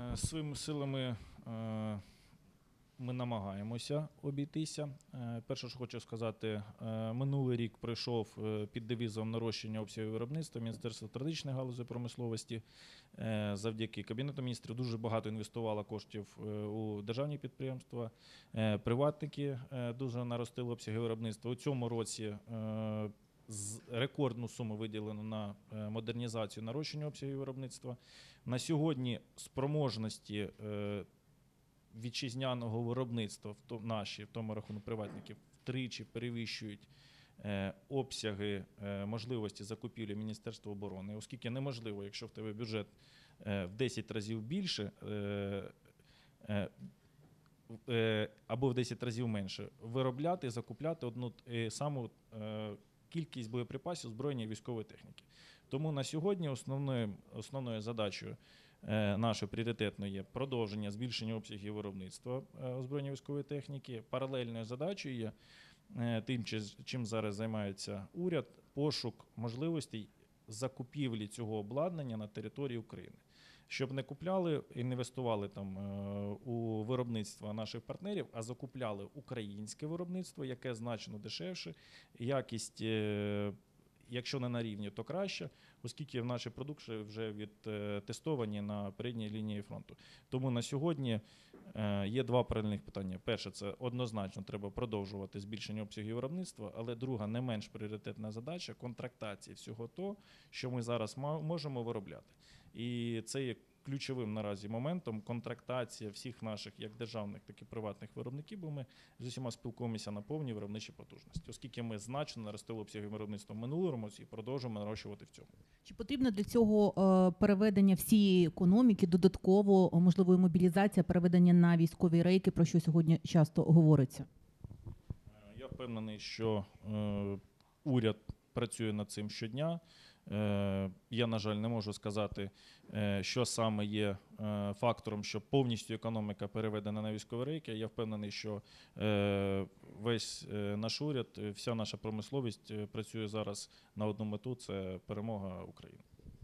Своїми силами ми намагаємося обійтися. Перше, що хочу сказати, минулий рік пройшов під девізом нарощення обсягів виробництва Міністерства стратегічної галузі промисловості. Завдяки Кабінету міністрів дуже багато інвестувало коштів у державні підприємства, приватники дуже наростили обсяги виробництва. У цьому році рекордну суму виділено на модернізацію, нарощення обсягів виробництва. На сьогодні спроможності вітчизняного виробництва наші, в тому рахунку приватників, втричі перевищують обсяги можливості закупівлі Міністерства оборони, оскільки неможливо, якщо в тебе бюджет в 10 разів більше або в 10 разів менше, виробляти і закупляти одну саму кількість боєприпасів, озброєння і військової техніки. Тому на сьогодні основною задачею нашою пріоритетною є продовження збільшення обсягів виробництва озброєння військової техніки. Паралельною задачею є тим, чим зараз займається уряд, пошук можливостей закупівлі цього обладнання на території України. Щоб не купляли, інвестували там у виробництво наших партнерів, а закупляли українське виробництво, яке значно дешевше, якість, якщо не на рівні, то краще, оскільки наші продукти вже відтестовані на передній лінії фронту. Тому на сьогодні є два паралельних питання. Перше, це однозначно треба продовжувати збільшення обсягів виробництва, але друга, не менш пріоритетна задача – контрактації всього того, що ми зараз можемо виробляти. І це є ключовим наразі моментом контрактація всіх наших як державних, так і приватних виробників, бо ми з усіма спілкуємося на повній виробничій потужності, оскільки ми значно наростили обсяги виробництва в минулому році і продовжуємо нарощувати в цьому. Чи потрібно для цього переведення всієї економіки, додатково, можливо, мобілізація, переведення на військові рейки, про що сьогодні часто говориться? Я впевнений, що уряд працює над цим щодня. Я, на жаль, не можу сказати, що саме є фактором, що повністю економіка переведена на військові рейки. Я впевнений, що весь наш уряд, вся наша промисловість працює зараз на одну мету – це перемога України.